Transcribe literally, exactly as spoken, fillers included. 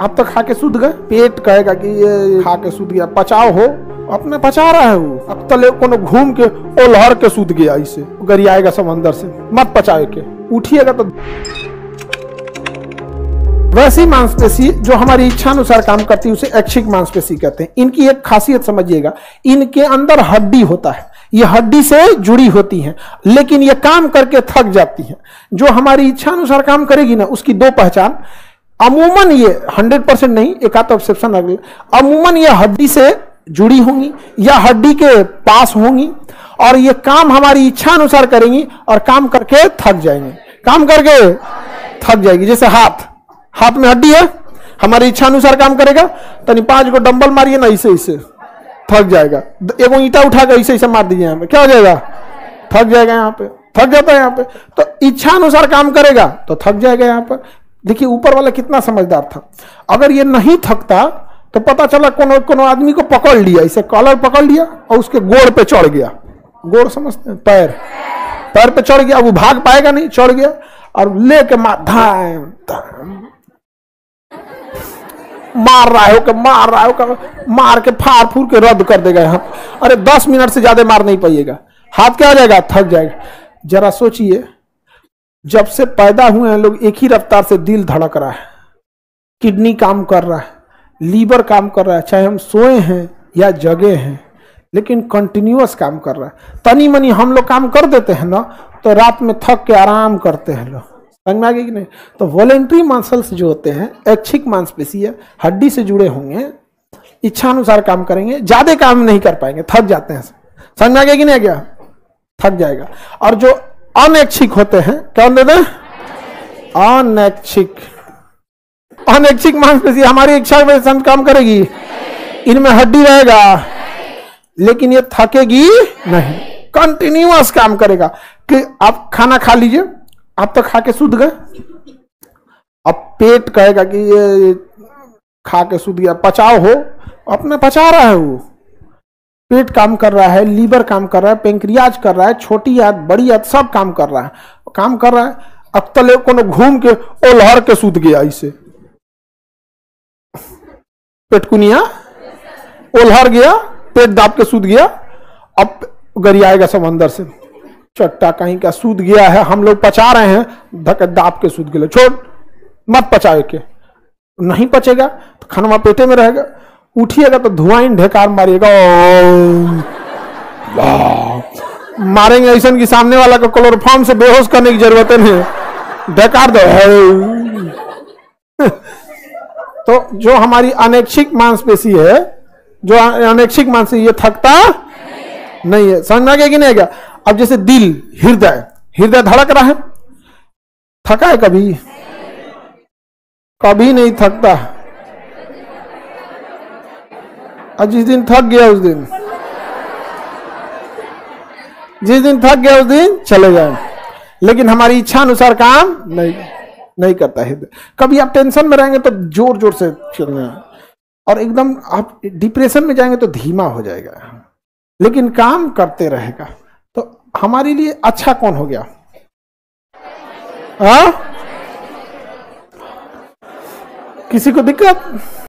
आप तो खा के सूद गए, पेट कहेगा कि ये खा के सूद गया, पचाओ हो, अपने पचा रहा है वो। अब तले कोनो घूम के ओलहर के सूद गया, इसे गरियाएगा समंदर से, मत पचाए के, उठिएगा तो। वैसी मांसपेशी जो हमारी इच्छा अनुसार काम करती है उसे ऐच्छिक मांसपेशी कहते हैं। इनकी एक खासियत समझिएगा, इनके अंदर हड्डी होता है, ये हड्डी से जुड़ी होती हैं, लेकिन ये काम करके थक जाती हैं। जो हमारी इच्छा अनुसार काम करेगी ना, उसकी दो पहचान, अमूमन ये हंड्रेड परसेंट नहीं, एक आध एक्सेप्शन अगले, अमूमन ये हड्डी से जुड़ी होंगी या हड्डी के पास होंगी, और ये काम हमारी इच्छा अनुसार करेंगी और काम करके थक जाएंगे, काम करके थक जाएगी। जैसे हाथ, हाथ में हड्डी है, हमारी इच्छा अनुसार काम करेगा, तनी पांच को डंबल मारिए ना, इसे इसे थक जाएगा। एगो ईंटा उठाकर इसे इसे मार दीजिए, यहाँ पे क्या हो जाएगा, थक जाएगा, यहाँ पे थक जाता है। यहाँ पे तो इच्छा अनुसार काम करेगा तो थक जाएगा। यहाँ पर देखिए ऊपर वाला कितना समझदार था, अगर ये नहीं थकता तो पता चला कोनो कोनो आदमी को पकड़ लिया, इसे कॉलर पकड़ लिया और उसके गोड़ पे चढ़ गया, गोड़ समझते हैं, पैर, पैर पे चढ़ गया, वो भाग पाएगा नहीं, चढ़ गया और लेके मार धाम मार रहा है कि मार रहा है, मार के फाड़ फूर के रद्द कर देगा यहाँ। अरे दस मिनट से ज्यादा मार नहीं पाइएगा, हाथ क्या हो जाएगा, थक जाएगा। जरा सोचिए, जब से पैदा हुए हैं लोग एक ही रफ्तार से दिल धड़क रहा है, किडनी काम कर रहा है, लीवर काम कर रहा है, चाहे हम सोए हैं या जगे हैं, लेकिन कंटिन्यूअस काम कर रहा है। तनी मनी हम लोग काम कर देते हैं ना, तो रात में थक के आराम करते हैं लोग, समझ में आ गई कि नहीं। तो वॉलेंट्री मसल्स जो होते हैं, ऐच्छिक मांसपेशी है, हड्डी से जुड़े होंगे, इच्छा अनुसार काम करेंगे, ज्यादा काम नहीं कर पाएंगे, थक जाते हैं, समझ में आ गया कि नहीं, क्या थक जाएगा। और जो अनैच्छिक होते हैं, क्या होते हैं, अनैच्छिक, अनैच्छिक मांसपेशी हमारी इच्छा के साथ काम करेगी, इनमें हड्डी रहेगा लेकिन ये थकेगी नहीं, कंटिन्यूअस काम करेगा। कि आप खाना खा लीजिए, आप तो खा के सूद गए, अब पेट कहेगा कि ये खा के सूद गया, पचाओ हो, अपने पचा रहा है वो। पेट काम कर रहा है, लीवर काम कर रहा है, पेंक्रियाज कर रहा है, छोटी आंत बड़ी आंत सब काम कर रहा है, काम कर रहा है। अब तले कोनो घूम के ओलहर के सूद गया, इसे पेटकुनिया ओलहर गया, पेट दाब के सूद गया, अब गरियाएगा समंदर से, चट्टा कहीं का सूद गया है, हम लोग पचा रहे हैं, धक दाब के सूद गया, छोड़ मत पचाए के, नहीं पचेगा तो खाना पेटे में रहेगा, उठिएगा तो धुआं ढेकार मारिएगा, मारेंगे ऐसा कि सामने वाला को क्लोरोफॉर्म से बेहोश करने की जरूरत नहीं, ढेकार दो। तो जो हमारी अनैच्छिक मांसपेशी है, जो अनैच्छिक मांसपेशी, ये थकता नहीं है, समझ में आ गया कि नहीं गया। अब जैसे दिल, हृदय, हृदय धड़क रहा है, थका है कभी, कभी नहीं थकता, और जिस दिन थक गया उस दिन, जिस दिन थक गया उस दिन चले जाए, लेकिन हमारी इच्छा अनुसार काम नहीं नहीं करता है। कभी आप टेंशन में रहेंगे तो जोर जोर से चलना, और एकदम आप डिप्रेशन में जाएंगे तो धीमा हो जाएगा, लेकिन काम करते रहेगा। तो हमारे लिए अच्छा कौन हो गया, हाँ? किसी को दिक्कत?